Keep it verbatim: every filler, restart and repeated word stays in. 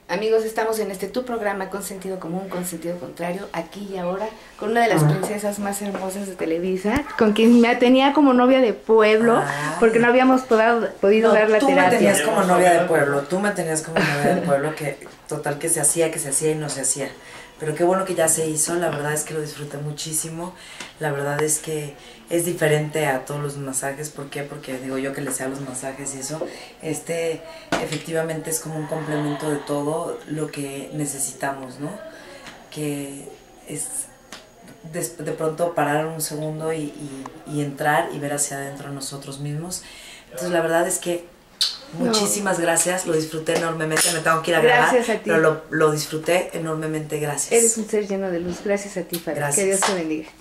Amigos, estamos en este tu programa con sentido común, con sentido contrario, aquí y ahora, con una de las princesas más hermosas de Televisa, con quien me tenía como novia de pueblo, Ay. porque no habíamos podado, podido no, dar la tú terapia. Tú me tenías como novia de pueblo, tú me tenías como novia de pueblo, que total que se hacía, que se hacía y no se hacía. Pero qué bueno que ya se hizo, la verdad es que lo disfruté muchísimo, la verdad es que es diferente a todos los masajes. ¿Por qué? Porque digo yo que le sea los masajes y eso, este efectivamente es como un complemento de todo lo que necesitamos, ¿no? Que es de, de pronto parar un segundo y, y, y entrar y ver hacia adentro nosotros mismos. Entonces la verdad es que muchísimas no. gracias, lo disfruté enormemente, me tengo que ir a grabar, gracias a ti. pero lo, lo disfruté enormemente, gracias. Eres un ser lleno de luz, gracias a ti, Fabi. Que Dios te bendiga.